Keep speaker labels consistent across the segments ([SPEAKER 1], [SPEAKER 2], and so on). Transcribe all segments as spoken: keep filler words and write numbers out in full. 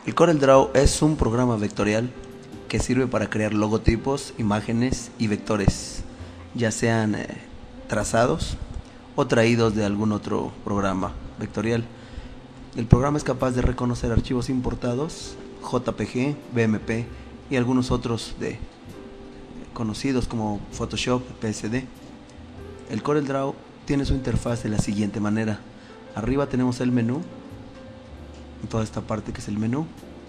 [SPEAKER 1] El CorelDRAW es un programa vectorial que sirve para crear logotipos, imágenes y vectores, ya sean eh, trazados o traídos de algún otro programa vectorial. El programa es capaz de reconocer archivos importados, J P G, B M P y algunos otros de conocidos como Photoshop, P S D. El CorelDRAW tiene su interfaz de la siguiente manera. Arriba tenemos el menú, en toda esta parte que es el menú.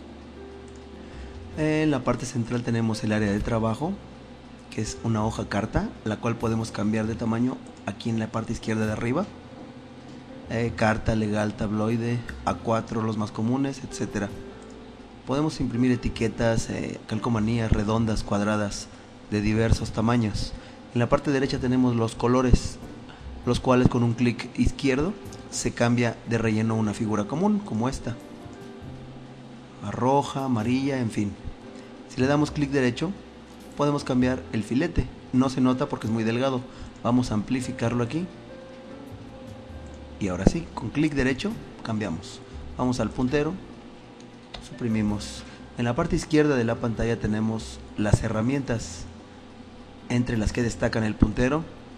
[SPEAKER 1] En la parte central tenemos el área de trabajo, que es una hoja carta, la cual podemos cambiar de tamaño aquí en la parte izquierda de arriba. Eh, carta, legal, tabloide, A cuatro, los más comunes, etcétera. Podemos imprimir etiquetas, eh, calcomanías redondas, cuadradas, de diversos tamaños. En la parte derecha tenemos los colores, los cuales con un clic izquierdo se cambia de relleno a una figura común, como esta. Roja, amarilla, en fin. Si le damos clic derecho, podemos cambiar el filete. No se nota porque es muy delgado. Vamos a amplificarlo aquí. Y ahora sí, con clic derecho cambiamos. Vamos al puntero, suprimimos. En la parte izquierda de la pantalla tenemos las herramientas, entre las que destacan el puntero,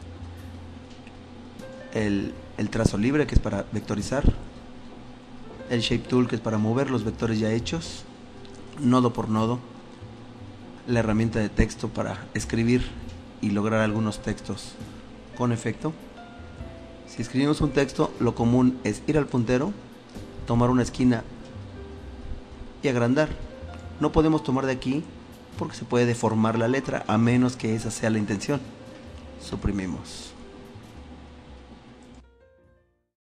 [SPEAKER 1] el, el trazo libre, que es para vectorizar, el Shape Tool, que es para mover los vectores ya hechos, nodo por nodo, la herramienta de texto para escribir y lograr algunos textos con efecto. Si escribimos un texto, lo común es ir al puntero, tomar una esquina y agrandar. No podemos tomar de aquí porque se puede deformar la letra, a menos que esa sea la intención. Suprimimos.